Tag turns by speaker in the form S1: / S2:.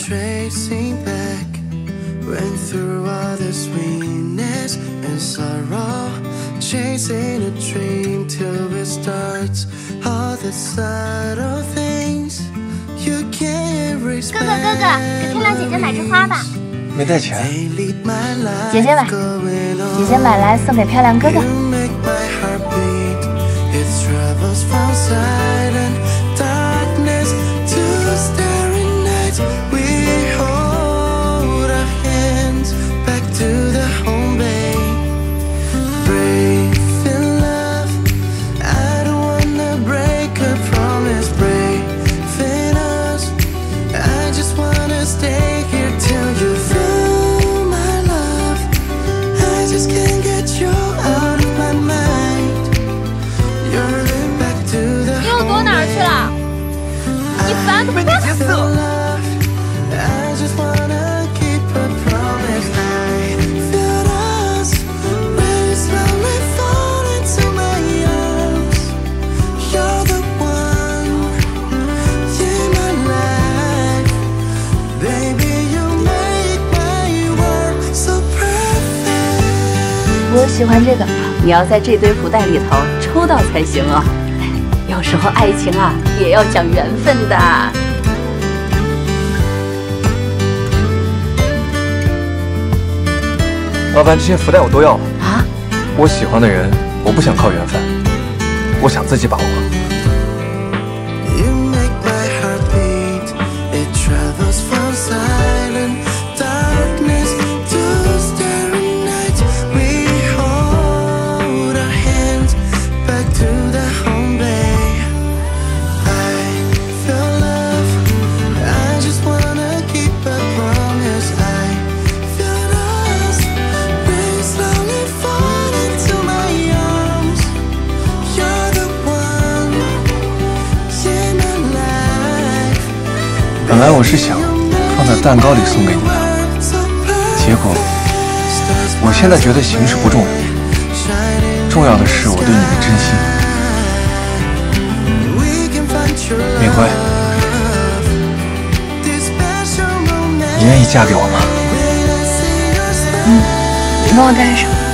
S1: 哥哥，给漂亮姐姐买枝花吧。
S2: 没带钱。
S1: 姐姐买，姐姐买来送给漂亮哥哥。
S2: 被你劫色了。
S1: 我喜欢这个，
S3: 你要在这堆福袋里头抽到才行哦。有时候爱情啊，也要讲缘分的。
S2: 麻烦这些福袋我都要了
S3: 啊！
S2: 我喜欢的人，我不想靠缘分，我想自己把握。本来我是想放在蛋糕里送给你的，结果我现在觉得形式不重要，重要的是我对你的真心。敏辉，你愿意嫁给我吗？
S1: 你问我干什么？